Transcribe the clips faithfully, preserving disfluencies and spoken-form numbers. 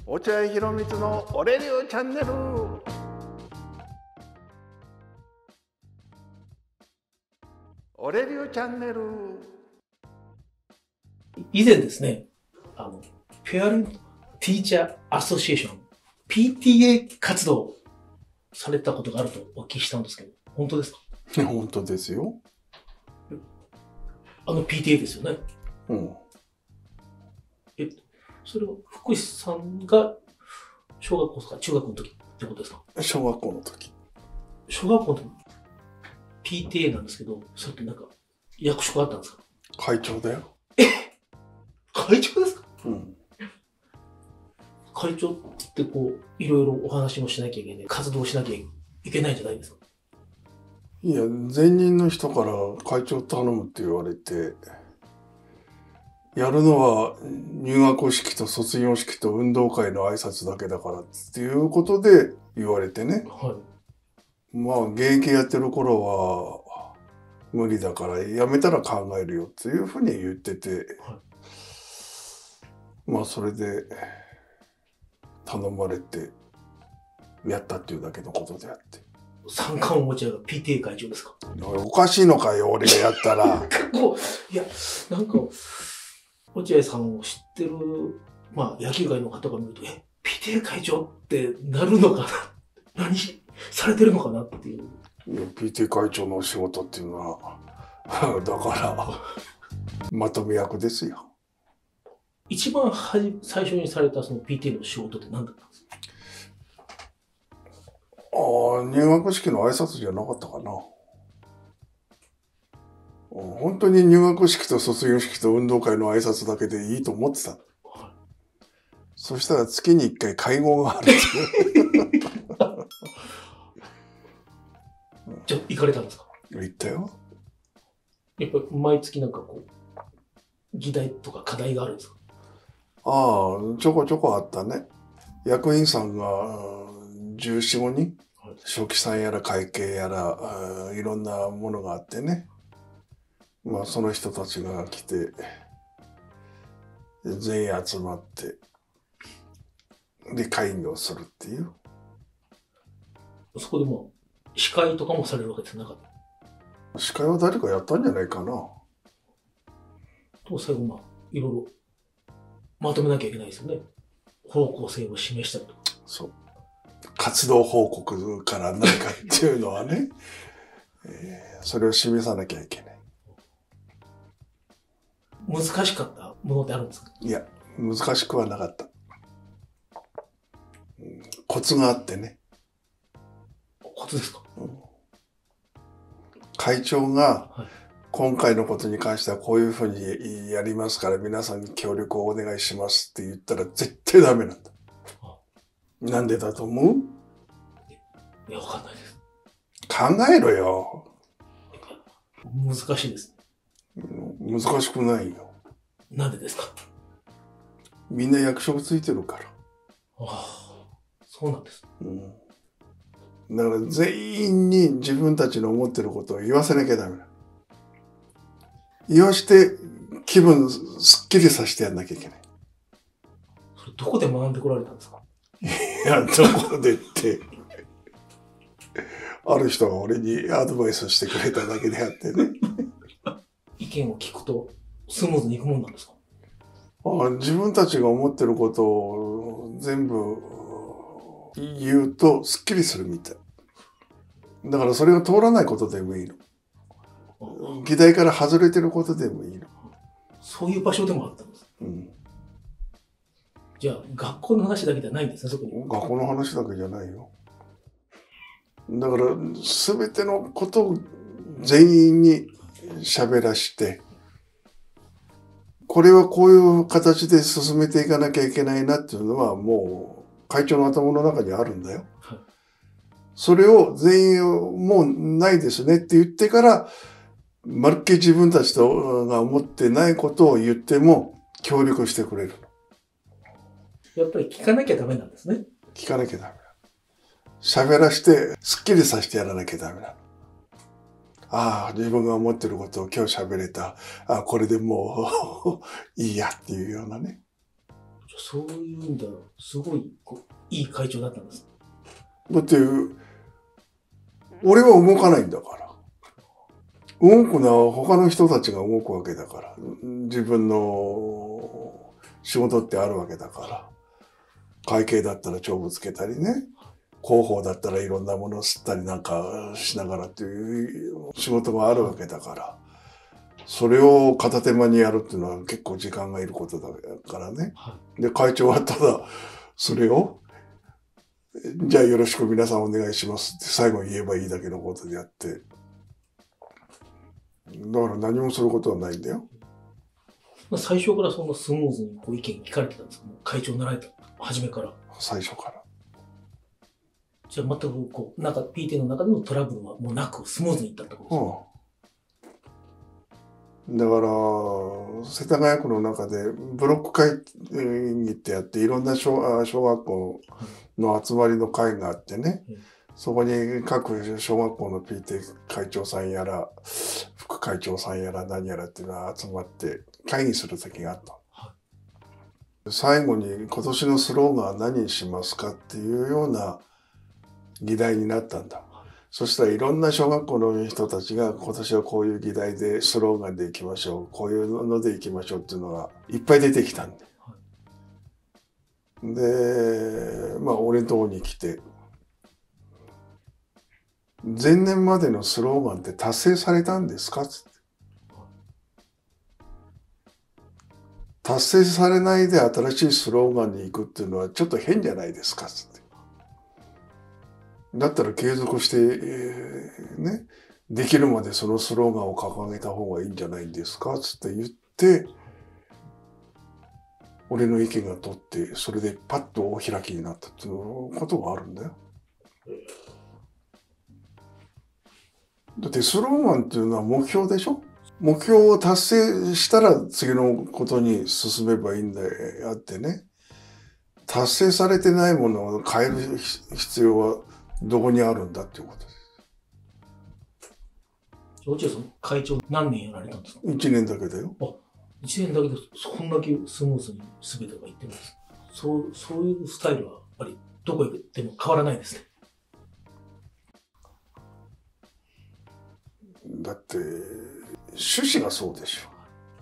落合博満の俺流チャンネル。俺流チャンネル。 以前ですね、あの、ペアレントティーチャーアソシエーション、ピーティーエー 活動されたことがあるとお聞きしたんですけど、本当ですか？ 本当ですよ。 あの ピーティーエー ですよね。 うん。 え、それは福士さんが小学校とか中学校の時ってことですか？ 小学校の時。 小学校の時 ピーティーエー なんですけど、それってなんか役職あったんですか？ 会長だよ。 会長ですか？ うん。 会長ってこう、いろいろお話もしなきゃいけない、活動しなきゃいけないんじゃないですか？ いや、前任の人から会長頼むって言われて、やるのは入学式と卒業式と運動会の挨拶だけだからっていうことで言われてね。 はい。 まあ、現役やってる頃は無理だからやめたら考えるよっていうふうに言ってて、 はい、 まあ、それで頼まれてやったっていうだけのことであって。 三冠王落合が ピーティーエー 会長ですか？ おかしいのかよ、俺がやったら。 こう、いや、なんか、落合さんを知ってる、まあ、野球界の方が見ると、え、ピーティーエー 会長ってなるのかな何されてるのかなっていう。 いや ピーティーエー 会長の仕事っていうのは、だから、まとめ役ですよ。 一番はじ最初にされたその ピーティーエー の仕事って何だったんですか？ ああ、入学式の挨拶じゃなかったかな。本当に入学式と卒業式と運動会の挨拶だけでいいと思ってた。はい、そしたら月にいっかい会合がある。 じゃあ行かれたんですか？ 行ったよ。 やっぱり毎月なんかこう、議題とか課題があるんですか？ ああ、ちょこちょこあったね。役員さんがじゅうよん、ごにん、はい、書記さんやら会計やらいろんなものがあってね。まあその人たちが来て、全員集まって、で会議をするっていう。 そこでもう司会とかもされるわけじゃなかった？ 司会は誰かやったんじゃないかな。 と最後まあいろいろまとめなきゃいけないですよね。方向性を示したりとか。 そう。活動報告から何かっていうのはね、えー、それを示さなきゃいけない。 難しかったものってあるんですか？ いや、難しくはなかった。うん、コツがあってね。 コツですか？うん、 会長が、はい、今回のことに関してはこういうふうにやりますから皆さんに協力をお願いしますって言ったら絶対ダメなんだ。なんでだと思う？ いや、わかんないです。 考えろよ。 難しいです。 難しくないよ。 なんでですか？ みんな役職ついてるから。 ああ、そうなんです。 うん。だから全員に自分たちの思ってることを言わせなきゃダメだ。言わして気分すっきりさせてやんなきゃいけない。 それどこで学んでこられたんですか？ いや、どこでって。ある人が俺にアドバイスしてくれただけであってね。 意見を聞くとスムーズにいくもんなんですか？ あ、自分たちが思ってることを全部言うとスッキリするみたい。だからそれが通らないことでもいいの。議題から外れてることでもいいの。 そういう場所でもあったんです。うん。じゃあ学校の話だけじゃないんですね、そこに。 学校の話だけじゃないよ。だから全てのことを全員に喋らして、これはこういう形で進めていかなきゃいけないなっていうのはもう会長の頭の中にあるんだよ。はい、それを全員もうないですねって言ってから、まるっきり自分たちとが思ってないことを言っても協力してくれるの。 やっぱり聞かなきゃダメなんですね。 聞かなきゃダメだ。喋らして、すっきりさせてやらなきゃダメなの。ああ、自分が思ってることを今日喋れた。ああ、これでもういいやっていうようなね。 そういう意味では、すごいこういい会長だったんです。 だって、俺は動かないんだから。動くのは他の人たちが動くわけだから。自分の仕事ってあるわけだから。会計だったら帳簿つけたりね。広報だったらいろんなものを吸ったりなんかしながらっていう仕事があるわけだから。それを片手間にやるっていうのは結構時間がいることだからね。で、会長はただそれを、じゃあよろしく皆さんお願いしますって最後に言えばいいだけのことであって。だから何もすることはないんだよ。 最初からそんなスムーズにこう意見聞かれてたんですか？もう会長になられた初めから。最初から。じゃあ全くこう、なんか ピーティー の中でのトラブルはもうなくスムーズにいったってことですか？ うん。だから、世田谷区の中でブロック会議ってやっていろんな小、小学校の集まりの会があってね。うんそこに各小学校の ピーティー 会長さんやら、副会長さんやら何やらっていうのが集まって会議する時があった。はい、最後に今年のスローガンは何にしますかっていうような議題になったんだ。はい、そしたらいろんな小学校の人たちが今年はこういう議題でスローガンでいきましょう。こういうのでいきましょうっていうのがいっぱい出てきたんで。はい、で、まあ俺のところに来て、前年までのスローガンって達成されたんですかつって。達成されないで新しいスローガンに行くっていうのはちょっと変じゃないですかつって。だったら継続して、えー、ね、できるまでそのスローガンを掲げた方がいいんじゃないんですかつって言って、俺の意見が取って、それでパッと大開きになったっていうことがあるんだよ。だってスローガンっていうのは目標でしょ？目標を達成したら次のことに進めばいいんであってね。達成されてないものを変える必要はどこにあるんだっていうことです。 落合さん、会長何年やられたんですか？ いちねんだけだよ。 あ、いちねんだけでそんだけスムーズに全てがいってます。そう、そういうスタイルはやっぱりどこへ行っても変わらないですね。 だって趣旨がそうでしょ。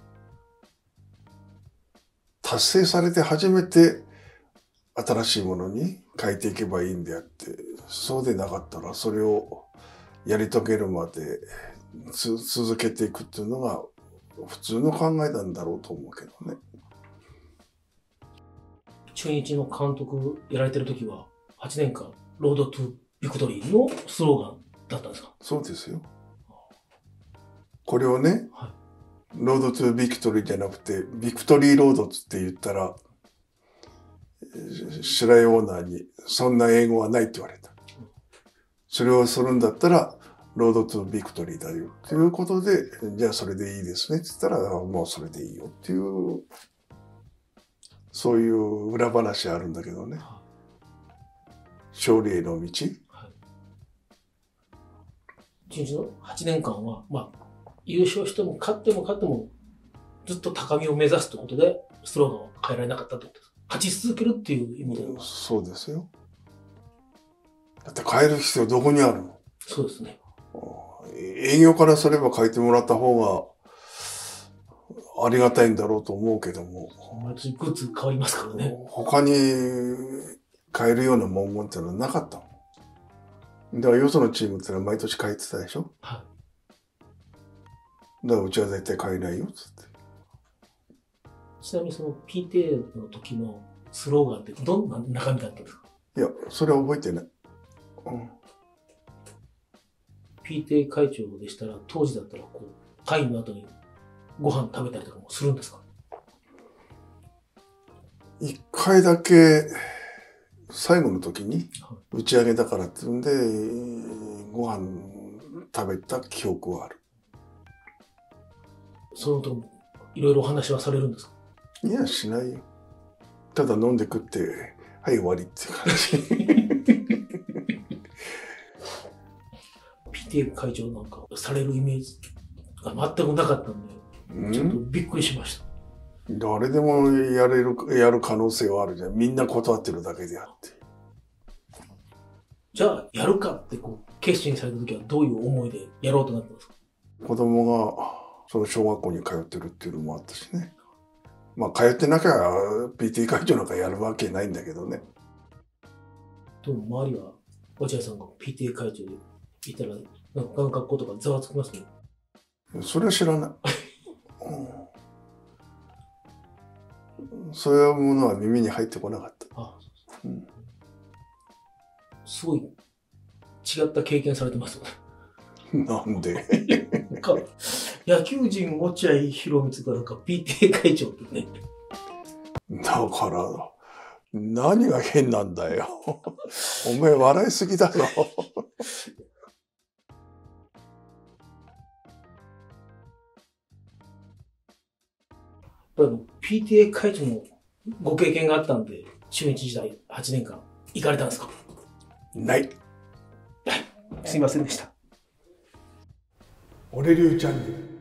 達成されて初めて新しいものに変えていけばいいんであって、そうでなかったらそれをやり遂げるまでつ続けていくっていうのが普通の考えなんだろうと思うけどね。 中日の監督やられてる時ははちねんかんロードトゥビクトリーのスローガンだったんですか？ そうですよ。これをね、はい、ロードトゥビクトリーじゃなくてビクトリーロードって言ったら白井オーナーにそんな英語はないって言われた。それをするんだったらロードトゥビクトリーだよということで、じゃあそれでいいですねって言ったらもうそれでいいよっていうそういう裏話あるんだけどね。勝利への道。はい、 中日のはちねんかんは、まあ、優勝しても勝っても勝ってもずっと高みを目指すってことでスローガンを変えられなかったってことですか？勝ち続けるっていう意味では。 そうですよ。だって変える必要どこにあるの？ そうですね。 営業からすれば変えてもらった方がありがたいんだろうと思うけども。 毎年グッズ変わりますからね。 他に変えるような文言っていうのはなかったもん。だからよそのチームってのは毎年変えてたでしょ？はい。だからうちは絶対変えないよっつって。 ちなみにその ピーティー の時のスローガンってどんな中身だったんですか？ いや、それは覚えてない。うん、 ピーティー 会長でしたら、当時だったらこう、会の後にご飯食べたりとかもするんですか？ 一回だけ、最後の時に、打ち上げだからっていうんで、ご飯食べた記憶はある。 その時も、いろいろお話はされるんですか？ いや、しないよ。ただ飲んで食って、はい、終わりっていう感じ。 ピーティー 会長なんかされるイメージが全くなかったんで、ちょっとびっくりしました。 誰でもやれる、やる可能性はあるじゃん。みんな断ってるだけであって。 じゃあ、やるかってこう、決心された時はどういう思いでやろうとなったんですか？ 子供が、その小学校に通ってるっていうのもあったしね。まあ、通ってなきゃ ピーティー 会長なんかやるわけないんだけどね。 でも周りは、落合さんが ピーティー 会長でいたら、なんか学校とかざわつきますね。 それは知らない。うん、そういうものは耳に入ってこなかった。ああ、うん、 すごい違った経験されてますよね。 なんでなんか野球人落合博満がなんか ピーティー 会長ってね。 だから何が変なんだよ。お前笑いすぎだぞ。 ピーティー 会長のご経験があったんで、中日時代はちねんかん行かれたんですか？ ない。 すいませんでした。 俺流チャンネル。